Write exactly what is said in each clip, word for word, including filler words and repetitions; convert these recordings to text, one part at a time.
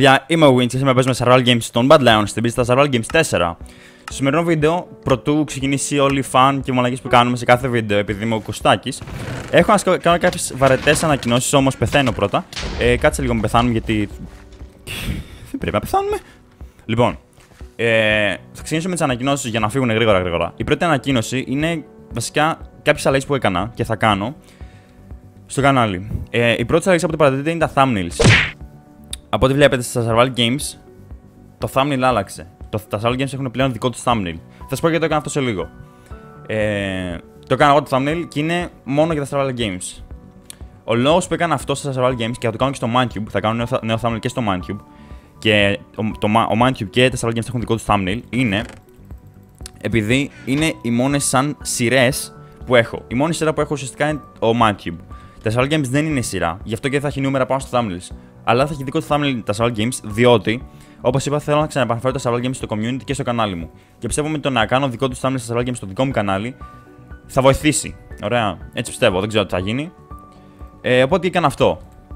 Πια είμαι ο Winch και σήμερα παίζουμε Survival Games στον Badlands στην πίστα Survival Games τέσσερα. Στο σημερινό βίντεο, πρωτού ξεκινήσει όλη η φαν και μαλακίες που κάνουμε σε κάθε βίντεο, επειδή είμαι ο Κωστάκης, έχω να κάνω κάποιες βαρετές ανακοινώσεις, όμως πεθαίνω πρώτα. Ε, κάτσε λίγο με πεθάνουμε γιατί. Δεν πρέπει να πεθάνουμε. Λοιπόν, ε, θα ξεκινήσω με τις ανακοινώσεις για να φύγουν γρήγορα γρήγορα. Η πρώτη ανακοίνωση είναι βασικά κάποιες αλλαγές που έκανα και θα κάνω στο κανάλι. Ε, η πρώτη αλλαγή από ό,τι παρατηρείτε είναι τα thumbnails. Από ό,τι βλέπετε στα Survival Games, το thumbnail άλλαξε. Το, τα Survival Games έχουν πλέον δικό του thumbnail. Θα σας πω γιατί το έκανα αυτό σε λίγο. Ε, το έκανα εγώ το thumbnail και είναι μόνο για τα Survival Games. Ο λόγος που έκανα αυτό στα Survival Games και θα το κάνω και στο Mindcube, θα κάνω νέο, νέο thumbnail και στο Mindcube, και το, το, ο Mindcube και τα Survival Games έχουν δικό του thumbnail, είναι επειδή είναι οι μόνες σαν σειρές που έχω. Η μόνη σειρά που έχω ουσιαστικά είναι ο Mindcube. Τα Survival Games δεν είναι σειρά, γι' αυτό και δεν θα έχει νούμερα πάνω στο thumbnails. Αλλά θα έχει δικό του thumbnail τα Survival Games, διότι, όπως είπα, θέλω να ξαναεπαναφέρω τα Survival Games στο community και στο κανάλι μου. Και πιστεύω με το να κάνω δικό του thumbnail στα Survival Games στο δικό μου κανάλι θα βοηθήσει. Ωραία, έτσι πιστεύω, δεν ξέρω τι θα γίνει. Ε, οπότε έκανα αυτό.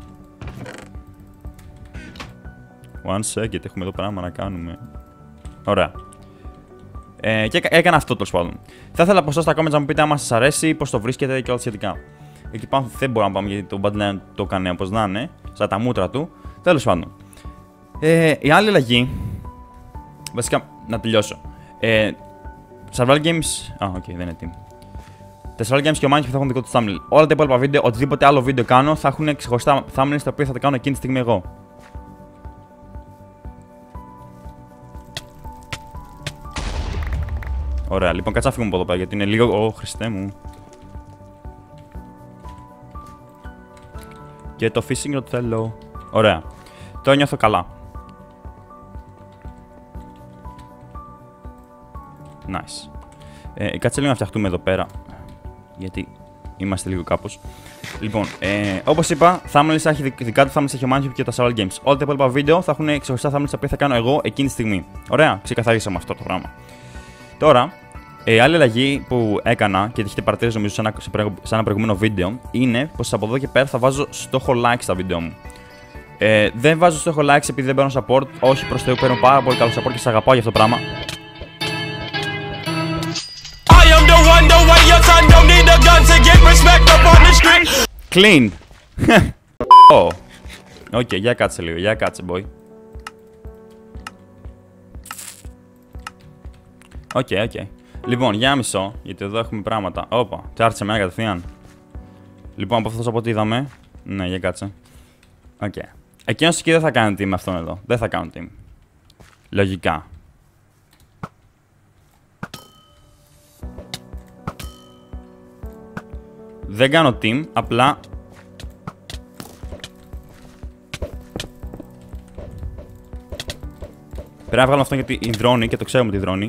One second, έχουμε εδώ πράγμα να κάνουμε. Ωραία. Ε, και έκανα αυτό τέλος πάντων. Θα ήθελα από εσάς στα comments να μου πείτε άμα σας αρέσει, πώς το βρίσκετε και όλα σχετικά. Εκεί πάνω δεν μπορώ να πάμε γιατί το Badlands το έκανε όπως να είναι, σαν τα μούτρα του. Τέλος πάντων. Ε, η άλλη αλλαγή. Βασικά, να τελειώσω. Ε, Survival Games. Α, οκ, okay, δεν είναι team. Τα Survival Games και ο Minecraft θα έχουν δικό του thumbnail. Όλα τα υπόλοιπα βίντεο, οτιδήποτε άλλο βίντεο κάνω, θα έχουν ξεχωριστά thumbnails τα οποία θα τα κάνω εκείνη τη στιγμή εγώ. Ωραία, λοιπόν, κάτσε να φύγουμε από εδώ πέρα γιατί είναι λίγο. Ω, Χριστέ μου. Και το fishing το θέλω. Ωραία. Τώρα νιώθω καλά. Nice. Ε, κάτσε λίγο να φτιαχτούμε εδώ πέρα. Γιατί είμαστε λίγο κάπως. Λοιπόν, ε, όπως είπα, thumbnails θα έχει δικά του thumbnails, έχει ο Minecraft και τα Survival Games. Όλα τα υπόλοιπα βίντεο θα έχουν ξεχωριστά thumbnails τα οποία θα κάνω εγώ εκείνη τη στιγμή. Ωραία, ξεκαθαρίσαμε αυτό το πράγμα. Τώρα, η ε, άλλη αλλαγή που έκανα και έχετε παρατηρήσει νομίζω σε ένα, σε, σε ένα προηγούμενο βίντεο είναι πως από εδώ και πέρα θα βάζω στόχο like στα βίντεο μου. Ε, δεν βάζω στόχο likes επειδή δεν παίρνω support. Όχι, προς Θεού, παίρνω πάρα πολύ καλό support και σας αγαπάω για αυτό το πράγμα. Clean. Ω, οκ, για κάτσε λίγο, για κάτσε boy. Οκ, okay, οκ. Okay. Λοιπόν, για μισό, γιατί εδώ έχουμε πράγματα. Όπα, τσάρτσε με κατευθείαν. Λοιπόν, από αυτό από ό,τι είδαμε. Ναι, για κάτσε. Οκ. Okay. Εκείνος εκεί δεν θα κάνει team με αυτόν εδώ. Δεν θα κάνω team. Λογικά. Δεν κάνω team, απλά. Πρέπει να βγάλω αυτό γιατί η δρόνη, και το ξέρουμε τη δρόνη.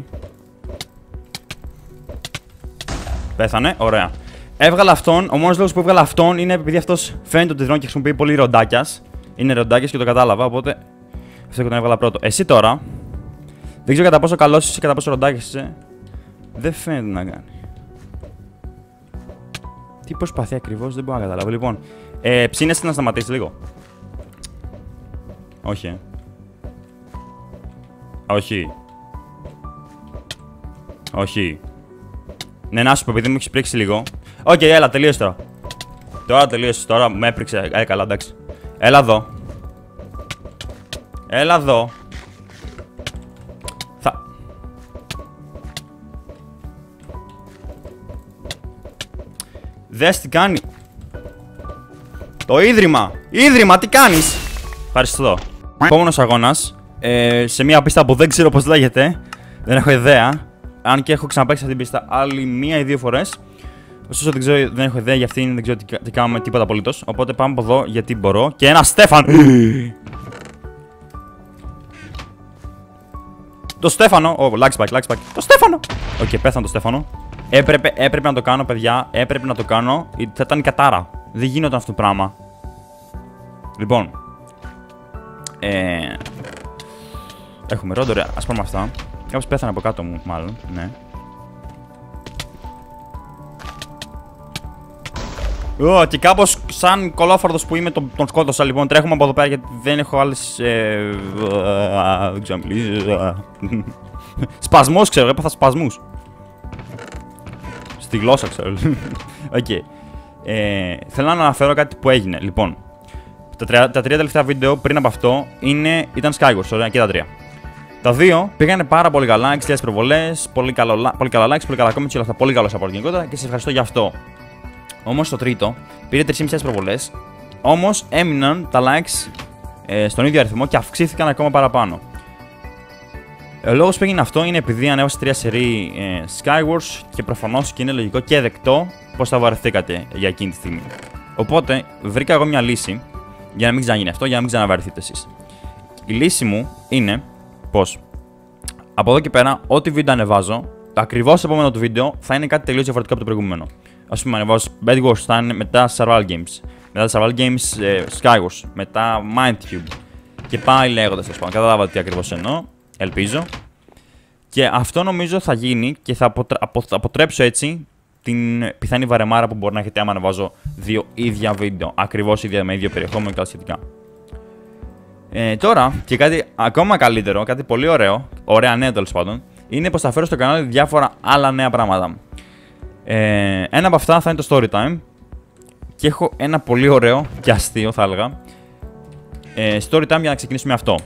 Πέθανε, ωραία. Έβγαλα αυτόν, ο μόνος λόγος που έβγαλα αυτόν είναι επειδή αυτός φαίνεται ότι δρόνη και χρησιμοποιεί πολύ ροντάκιας. Είναι ροντάκιας και το κατάλαβα, οπότε αυτό και τον έβγαλα πρώτο. Εσύ τώρα, δεν ξέρω κατά πόσο καλός είσαι, κατά πόσο ροντάκιας είσαι. Δεν φαίνεται να κάνει. Τι προσπαθεί ακριβώς, δεν μπορώ να καταλάβω. Λοιπόν, ε, ψήνεσαι να σταματήσει λίγο. Όχι, ε. Όχι. Όχι. Ναι, να σου πω, επειδή μου έχεις πρίξει λίγο. Οκ, okay, έλα, τελείωσε τώρα. Τώρα τελείωσε, τώρα με έπριξε. Ε, καλά, εντάξει. Έλα εδώ. Έλα εδώ. Θα. Δες τι κάνει. Το ίδρυμα. Ίδρυμα, τι κάνεις. Ευχαριστώ. Επόμενος αγώνας. Ε, σε μια πίστα που δεν ξέρω πώς λέγεται. Δεν έχω ιδέα. Αν και έχω ξαναπαίξει αυτή την πίστα άλλη μία ή δύο φορές. Ωστόσο δεν ξέρω, δεν έχω ιδέα για αυτήν, δεν ξέρω τι, τι κάνουμε, τίποτα απολύτως. Οπότε πάμε από εδώ γιατί μπορώ. Και ένα Στέφαν! Το Στέφανο! Ω, oh, lags back, lags back. Το Στέφανο! Οκ, okay, πέθανε το Στέφανο. Έπρεπε, έπρεπε να το κάνω, παιδιά. Έπρεπε να το κάνω. Θα ήταν η κατάρα. Δεν γίνονταν αυτό το πράγμα. Λοιπόν. Ε... Έχουμε ρόντο, ωραία. Ας πάμε αυτά. Κάπως πέθανε από κάτω μου, μάλλον. Ναι. Oh, και κάπως σαν κολόφαρδος που είμαι τον, τον σκότωσα. Λοιπόν, τρέχουμε από εδώ πέρα γιατί δεν έχω άλλες. Ε, δεν ξέρω να μιλήσω. Σπασμός ξέρω, έπαθα σπασμούς. Στη γλώσσα ξέρω. Οκ. Okay. Ε, θέλω να αναφέρω κάτι που έγινε. Λοιπόν, τα τρία, τα τρία τελευταία βίντεο πριν από αυτό είναι, ήταν Skywars, ωραία, και τα τρία. Τα δύο πήγανε πάρα πολύ καλά, έξι χιλιάδες προβολές, πολύ, πολύ καλά likes, πολύ καλά comments και όλα αυτά. Πολύ καλό support γενικότερα και σε ευχαριστώ γι' αυτό. Όμως το τρίτο πήρε τρεις χιλιάδες πεντακόσιες προβολές, όμως έμειναν τα likes ε, στον ίδιο αριθμό και αυξήθηκαν ακόμα παραπάνω. Ο λόγος που έγινε αυτό είναι επειδή ανέβασε τρία σερί ε, Skywars και προφανώς και είναι λογικό και δεκτό πως θα βαρεθήκατε για εκείνη τη στιγμή. Οπότε βρήκα εγώ μια λύση για να μην ξαναγίνει αυτό, για να μην ξαναβαρεθείτε εσείς. Η λύση μου είναι πως από εδώ και πέρα, ό,τι βίντεο ανεβάζω, το ακριβώς επόμενο του βίντεο θα είναι κάτι τελείως διαφορετικό από το προηγούμενο. Ας πούμε, ανεβάζω Bed Wars, θα είναι μετά Survival Games, μετά Survival Games ε, Skywars, μετά Mindcube και πάει λέγοντας, τέλος πάντων. Καταλάβατε τι ακριβώς εννοώ, ελπίζω. Και αυτό νομίζω θα γίνει και θα αποτρέ, απο, αποτρέψω έτσι την πιθανή βαρεμάρα που μπορεί να έχετε άμα ανεβάζω δύο ίδια βίντεο, ακριβώς ίδια με ίδιο περιεχόμενο και τα σχετικά. Ε, τώρα, και κάτι ακόμα καλύτερο, κάτι πολύ ωραίο, ωραία νέα τέλος πάντων, είναι πως θα φέρω στο κανάλι διάφορα άλλα νέα πράγματα. Ε, ένα από αυτά θα είναι το story time και έχω ένα πολύ ωραίο και αστείο θα έλεγα ε, story time για να ξεκινήσουμε αυτό.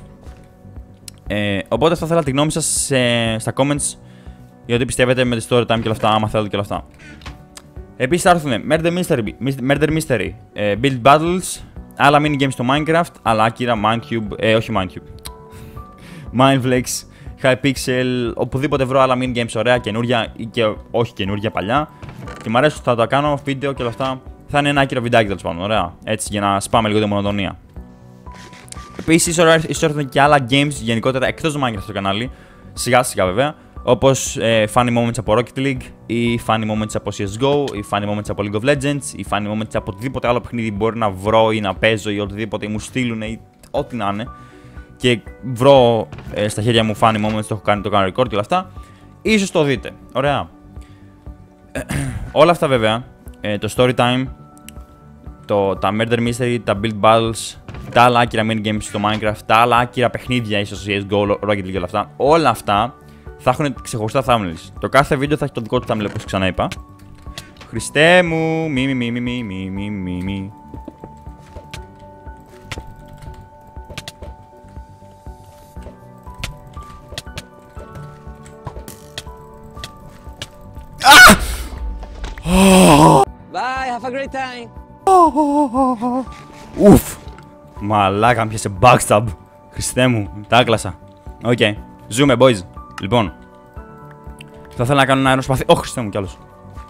Ε, οπότε θα ήθελα τη γνώμη σας σε, στα comments για ό,τι πιστεύετε με τη story time και όλα αυτά, άμα θέλετε και όλα αυτά. Επίσης θα έρθουν Murder Mystery, Murder Mystery ε, Build Battles, άλλα mini games στο Minecraft, αλλά άκυρα Mindcube, ε, όχι Mindcube, Mindflex, Hypixel, οπουδήποτε βρω άλλα mini games ωραία, καινούρια ή και όχι καινούρια, παλιά. Και μου αρέσει, θα τα κάνω βίντεο και όλα αυτά. Θα είναι ένα άκυρο βιντεάκι τέλος πάντων, ωραία. Έτσι για να σπάμε λίγο τη μονοτονία. Επίσης, ίσως έρθουν και άλλα games γενικότερα εκτός του Minecraft στο κανάλι. Σιγά σιγά βέβαια. Όπως ε, funny moments από Rocket League, ή funny moments από σι ες τζι ο, ή funny moments από League of Legends, ή funny moments από οτιδήποτε άλλο παιχνίδι μπορεί να βρω ή να παίζω ή οτιδήποτε, ή μου στείλουν ή ό,τι να είναι. Και βρω ε, στα χέρια μου funny moments, το έχω κάνει, το κάνω record και όλα αυτά. Ίσως το δείτε. Ωραία. Όλα αυτά βέβαια, ε, το story time, το, τα murder mystery, τα build battles, τα άλλα άκυρα mini games στο Minecraft, τα άλλα άκυρα παιχνίδια, ίσως σι ες τζι ο, Rocket League και όλα αυτά. Όλα αυτά θα έχουν ξεχωριστά thumbnails. Το κάθε βίντεο θα έχει το δικό του thumbnail, όπως ξανά είπα. Χριστέ μου, μη μη μη μη μη μη μη μη μη. Bye, have a great time. Ουφ. Μαλάκα, πιάσε backstab. Χριστέ μου, τα άκλασα. Οκ, okay. Ζούμε boys. Λοιπόν, θα ήθελα να κάνω ένα αεροspαθί. Ω, Χριστέ μου κι άλλος.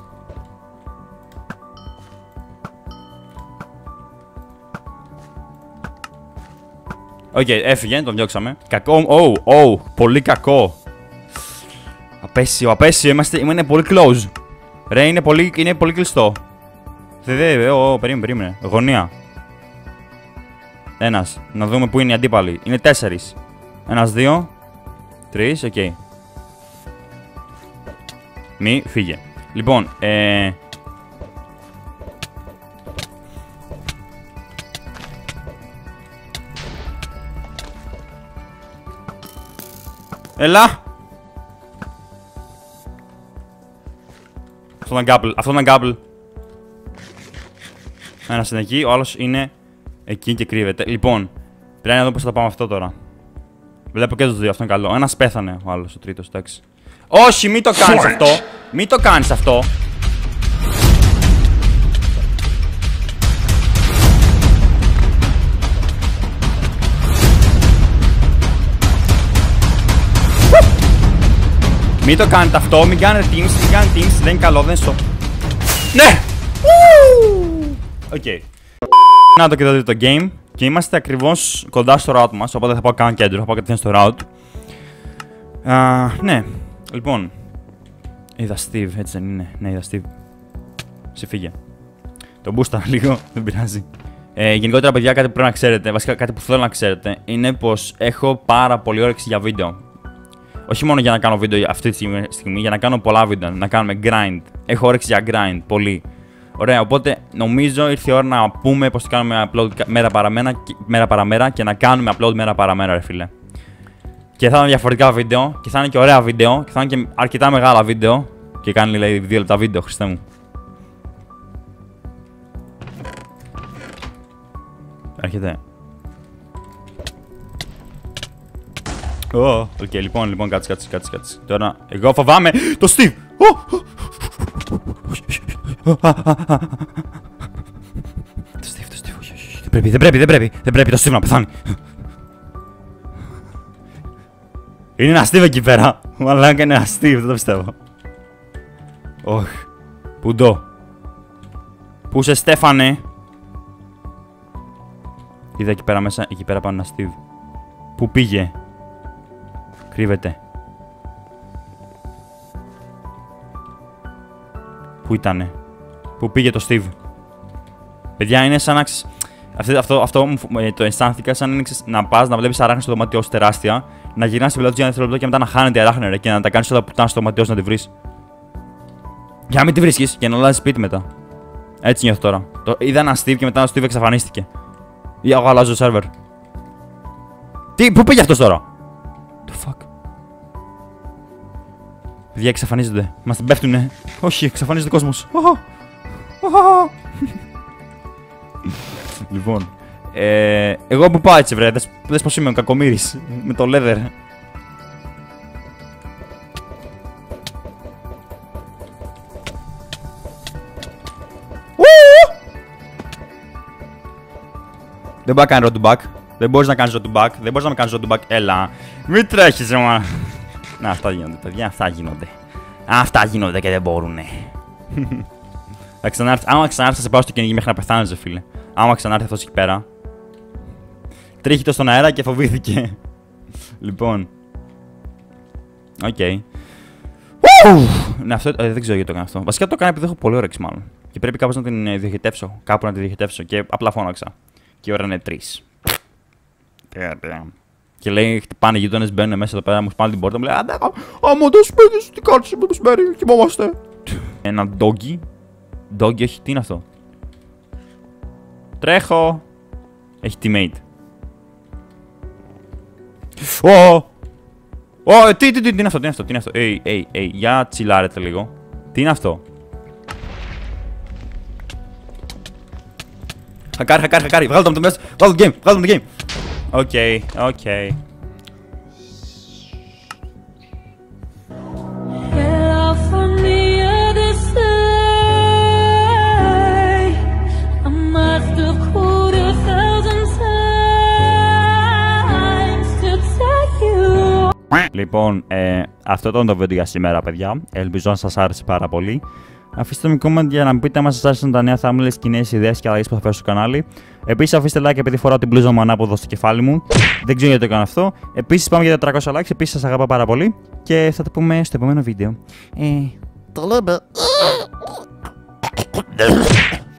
Οκ, okay, έφυγε, τον διώξαμε. Κακό, oh, oh, πολύ κακό. Απέσιο, απέσιο, είμαστε, είναι πολύ close. Ρε, είναι πολύ, είναι πολύ κλειστό. Δε, δε, δε, ω, περίμενε, περίμενε. Γωνία. Ένας, να δούμε πού είναι οι αντίπαλοι. Είναι τέσσερις. Ένας, δύο, τρεις, οκ. Okay. Μη, φύγε. Λοιπόν, ε... Έλα! Αυτό ήταν γκάμπλ, αυτό ήταν γκάμπλ. Ένας είναι εκεί, ο άλλος είναι εκεί και κρύβεται. Λοιπόν, πρέπει να δω πώς θα πάμε αυτό τώρα. Βλέπω και τους δύο, αυτό είναι καλό. Ένας πέθανε, ο άλλος, ο τρίτος, εντάξει. Όχι, μην το κάνεις αυτό! Μην το κάνεις αυτό! Μην το κάνετε αυτό, μην κάνετε teams, μην κάνετε teams, δεν είναι καλό, δεν είναι σο... Ναι! Οκ. Okay. Να το και δείτε το game και είμαστε ακριβώς κοντά στο route μας, οπότε θα πάω καν κέντρο, θα πάω κατευθείαν στο route. Uh, ναι, λοιπόν. Είδα Steve, έτσι δεν είναι, ναι είδα Steve. Σε φύγε. Το μπούστα λίγο, δεν πειράζει. Ε, γενικότερα παιδιά κάτι που πρέπει να ξέρετε, βασικά κάτι που θέλω να ξέρετε, είναι πως έχω πάρα πολύ όρεξη για βίντεο. Όχι μόνο για να κάνω βίντεο αυτή τη στιγμή, για να κάνω πολλά βίντεο, να κάνουμε grind. Έχω όρεξη για grind, πολύ. Ωραία, οπότε νομίζω ήρθε η ώρα να πούμε πως θα κάνουμε upload μέρα παραμέρα, μέρα παραμέρα και να κάνουμε upload μέρα παραμέρα, ρε φίλε. Και θα είναι διαφορετικά βίντεο και θα είναι και ωραία βίντεο και θα είναι και αρκετά μεγάλα βίντεο. Και κάνει λέει δύο λεπτά βίντεο, Χριστέ μου. Έρχεται. Ω, οκ, λοιπόν, λοιπόν, κάτσε, κάτσε, κάτσε, κάτσε. Τώρα, εγώ φοβάμαι το Steve! Το Steve, το Steve, όχι, όχι, δεν πρέπει, δεν πρέπει, δεν πρέπει, δεν πρέπει το Steve να πεθάνει. Είναι ένα Steve εκεί πέρα. Μαλάκα είναι ένα Steve, δεν το πιστεύω. Όχι. Πουντό. Πού είσαι, Στέφανε? Είδα εκεί πέρα μέσα, εκεί πέρα πάνω ένα Steve. Πού πήγε? Κρύβεται. Πού ήτανε? Πού πήγε το Steve? Παιδιά, είναι σαν να ξε... Αυτό, αυτό, αυτό το αισθάνθηκα σαν να, να πας να βλέπεις αράχνη στο δωμάτιό σου τεράστια, να γυρνάς την πιλότη για ένα δευτερόλεπτο και μετά να χάνεται η αράχνη, ρε, και να τα κάνεις όλα πουτάνα στο δωμάτιό σου να τη βρεις. Για να μην τη βρίσκεις και να αλλάζεις σπίτι μετά. Έτσι νιώθω τώρα. Το, είδα ένα Steve και μετά ένα Steve εξαφανίστηκε. Ή εγώ αλλάζω σερβερ. Τι, πού πήγε αυτός τώρα? Το fuck. Παιδιά, εξαφανίζονται. Μας την πέφτουνε. Όχι, εξαφανίζεται ο κόσμος. Λοιπόν. Ε, εγώ που πάω έτσι, βρε. Δες πως είμαι ο κακομοίρης. Με το leather. Δεν μπορεί να κάνει road to back. Δεν μπορείς να κάνεις road to back. Δεν μπορείς να με κάνεις road to back. Έλα. Μην τρέχεις, μα. Να, αυτά γίνονται, παιδιά. Αυτά γίνονται. Αυτά γίνονται και δεν μπορούνε. Θα ξανάρθει. Άμα ξανάρθει, θα σε πάω στο κυνηγή μέχρι να πεθάνεις, ρε φίλε. Άμα ξανάρθει αυτός εκεί πέρα. Τρίχει το στον αέρα και φοβήθηκε. Λοιπόν. Οκ. Okay. Ναι, αυτό ε, δεν ξέρω γιατί το έκανα αυτό. Βασικά το έκανα επειδή έχω πολύ όρεξη, μάλλον. Και πρέπει κάπως να την διοχετεύσω. Κάπου να τη διοχετεύσω. Και απλά φώναξα. Και η ώρα είναι τρεις. Και λέει, χτυπάνε οι γείτονες, μπαίνουν μέσα εδώ πέρα, μου σπάνε την πόρτα, μου λέει «Άντε, άμα το σπίτι σου, τι κάνεις με το σπέρι, κοιμόμαστε». Ένα ντόγκι. Ντόγκι, όχι, τι είναι αυτό? Τρέχω. Έχει teammate. Ω! Ω, τι, τι, τι, τι είναι αυτό, τι είναι αυτό, τι είναι αυτό. Ει, ει, ει, για τσιλάρετε λίγο. Τι είναι αυτό? Χακάρι, χακάρι, χακάρι, βγάλω το από το μέσα, βγάλω το game, βγάλω το game. Οκ, οκ. Λοιπόν, ε, αυτό ήταν το βίντεο για σήμερα, παιδιά. Ελπίζω να σας άρεσε πάρα πολύ. Αφήστε το comment για να μου πείτε αν σας άρεσαν τα νέα thumbnails, σκηνές, ιδέες και αλλαγές που θα φέρω στο κανάλι. Επίσης, αφήστε like επειδή φοράω την μπλούζα μου ανάποδο στο κεφάλι μου. Δεν ξέρω γιατί το έκανα αυτό. Επίσης, πάμε για τα τριακόσια likes. Επίσης, σας αγαπάω πάρα πολύ. Και θα τα πούμε στο επόμενο βίντεο. Ε, το λέμε.